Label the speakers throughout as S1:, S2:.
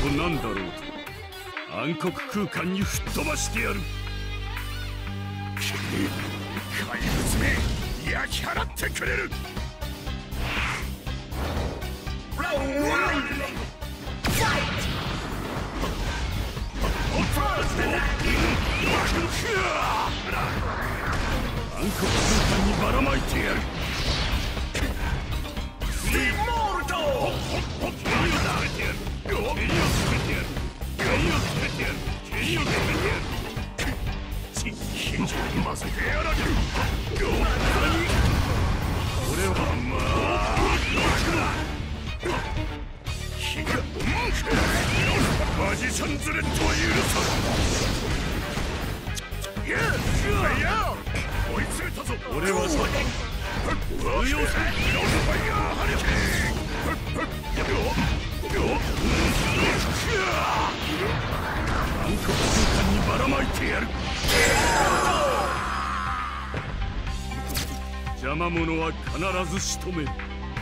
S1: となんだろうと暗黒空間に吹っ飛ばしてやる。君、怪物め、焼き払ってくれる。暗黒空間にばらまいてやる。俺はまあマジシャンズレッドは許さん。いや追い詰めたぞ。俺はさ通用せん。ファイヤーハリケーン。暗黒空間にばらまいてやる。邪魔者は必ず仕留める。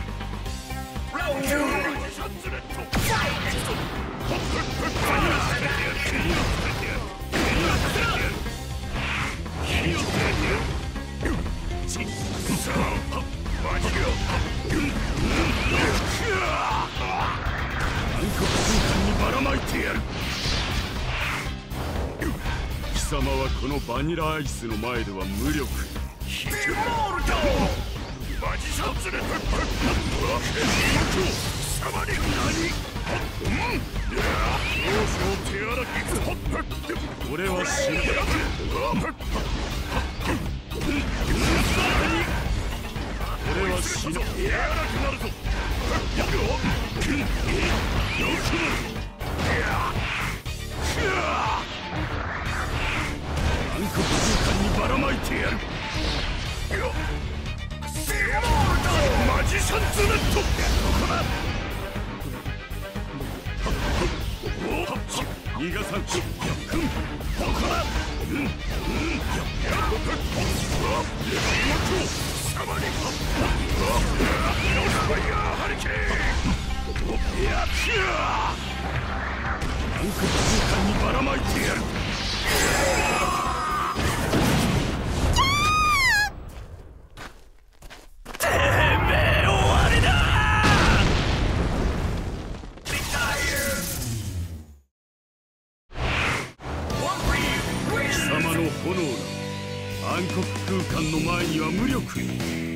S1: 貴様はこのバニラアイスの前では無力。マジシャンズレ貴様に何？手荒き。俺は死ぬ。俺は死ぬ。手荒くなるぞ。暗黒空間にばらまいてやる。マジシャンズレッド。ここだ。逃がさん。ここだ。貴様にファイヤーハリケーン。暗黒空間にばらまいてやる。貴様の炎が暗黒空間の前には無力。